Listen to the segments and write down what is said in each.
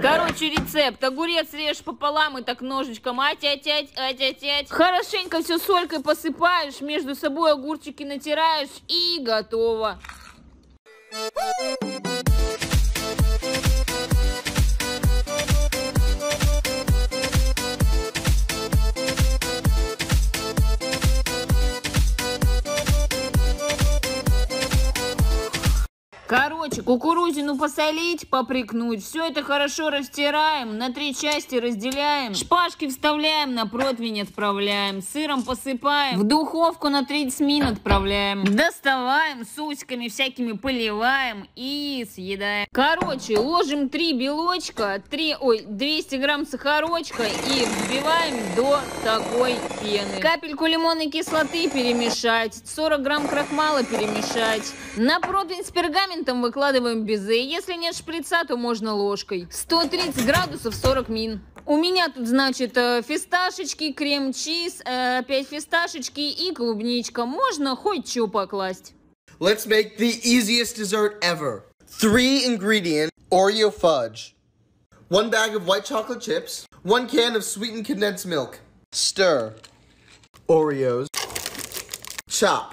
Короче, рецепт. Огурец режь пополам и так ножичком. Ать-ать-ать. Хорошенько все солькой посыпаешь, между собой огурчики натираешь и готово. Короче, кукурузину посолить, попрекнуть. Все это хорошо растираем, на 3 части разделяем. Шпажки вставляем, на противень отправляем. Сыром посыпаем, в духовку на 30 минут отправляем. Доставаем, с усиками всякими поливаем и съедаем. Короче, ложим 3 белочка, 200 грамм сахарочка и взбиваем до такой пены. Капельку лимонной кислоты перемешать, 40 грамм крахмала перемешать. На противень с пергаментом выкладываем безе. Если нет шприца, то можно ложкой. 130 градусов 40 мин. У меня тут, значит, фисташечки, крем-чиз, опять фисташечки и клубничка. Можно хоть что покласть. Let's make the easiest dessert ever. 3 ingredient Oreo fudge. 1 bag of white chocolate chips. 1 can of sweetened condensed milk. Stir. Oreos. Chop.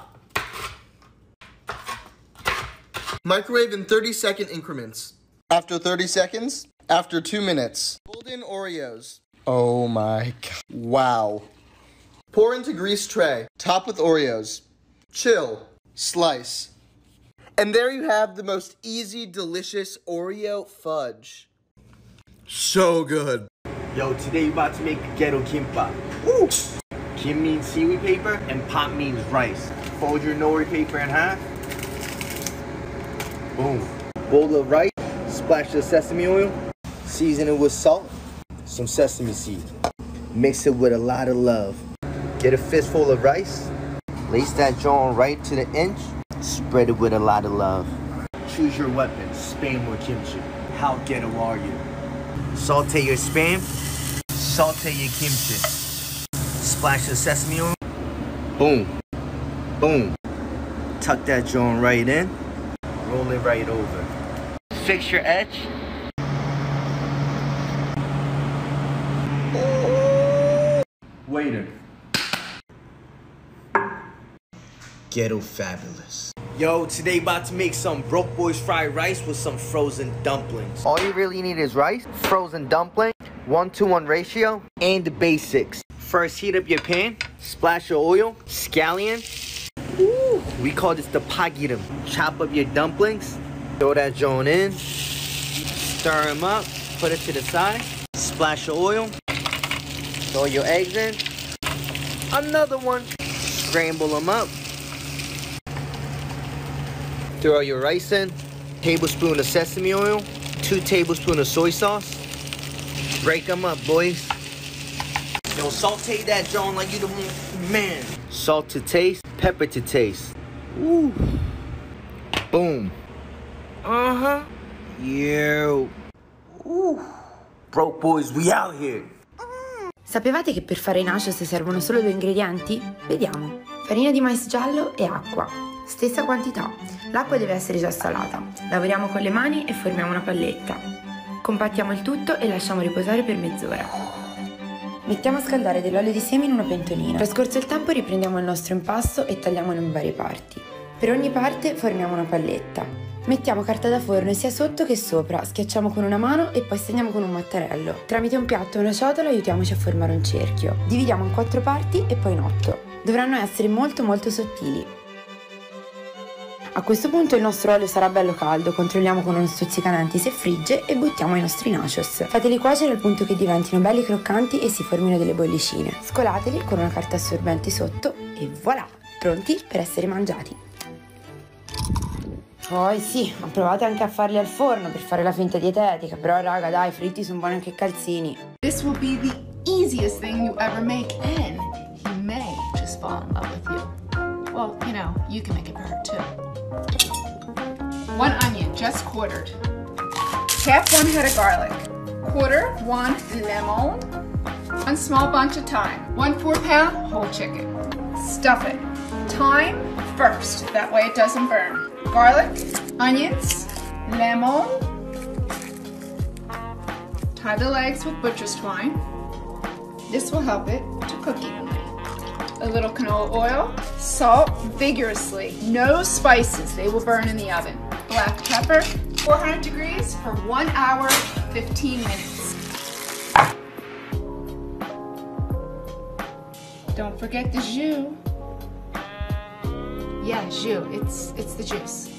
Microwave in 30-second increments. After 30 seconds, after 2 minutes. Fold in Oreos. Oh my god. Wow. Pour into greased tray. Top with Oreos. Chill. Slice. And there you have the most easy, delicious Oreo fudge. So good. Yo, today we're about to make ghetto kimbap. Woo! Kim means seaweed paper and pop means rice. Fold your nori paper in half. Boom. Bowl of rice, splash the sesame oil, season it with salt, some sesame seed. Mix it with a lot of love. Get a fistful of rice, lace that joint right to the inch, spread it with a lot of love. Choose your weapon, spam or kimchi. How ghetto are you? Saute your spam, saute your kimchi. Splash the sesame oil, boom, boom. Tuck that joint right in. Roll it right over. Fix your edge. Waiter. Ghetto fabulous. Yo, today about to make some broke boys fried rice with some frozen dumplings. All you really need is rice, frozen dumpling, 1-to-1 ratio, and the basics. First, heat up your pan, splash your oil, scallion. Ooh, we call this the pagiram. Chop up your dumplings, throw that joint in, stir them up, put it to the side, splash your oil, throw your eggs in, another one, scramble them up, throw your rice in, tablespoon of sesame oil, 2 tablespoons of soy sauce, break them up, boys. Yo, saute that joint like you the man. Salt to taste, pepper to taste. Ooh. Boom. Uh-huh. Yo. Ooh. Broke boys, we out here. Sapevate che per fare i nachos servono solo 2 ingredienti? Vediamo. Farina di mais giallo e acqua. Stessa quantità. L'acqua deve essere già salata. Lavoriamo con le mani e formiamo una palletta. Compattiamo il tutto e lasciamo riposare per mezz'ora. Mettiamo a scaldare dell'olio di semi in una pentolina. Trascorso il tempo riprendiamo il nostro impasto e tagliamolo in varie parti. Per ogni parte formiamo una palletta. Mettiamo carta da forno sia sotto che sopra, schiacciamo con una mano e poi steniamo con un mattarello. Tramite un piatto o una ciotola aiutiamoci a formare un cerchio. Dividiamo in 4 parti e poi in 8. Dovranno essere molto sottili. A questo punto il nostro olio sarà bello caldo, controlliamo con uno stuzzicanenti se frigge e buttiamo i nostri nachos. Fateli cuocere al punto che diventino belli croccanti e si formino delle bollicine. Scolateli con una carta assorbente sotto e voilà, pronti per essere mangiati. Poi sì, ho provato anche a farli al forno per fare la finta dietetica, però raga dai, fritti sono buoni anche calzini. This will be the easiest thing you ever make and he may just fall in love with you. Well, you know, you can make it for her too. 1 onion, just quartered. Half 1 head of garlic. Quarter 1 lemon. 1 small bunch of thyme. 1 4-pound whole chicken. Stuff it. Thyme first, that way it doesn't burn. Garlic, onions, lemon, Tie the legs with butcher's twine. This will help it to cook evenly. A little canola oil, salt vigorously, no spices, they will burn in the oven. Black pepper, 400 degrees for 1 hour, 15 minutes. Don't forget the jus. Yeah, jus, it's the juice.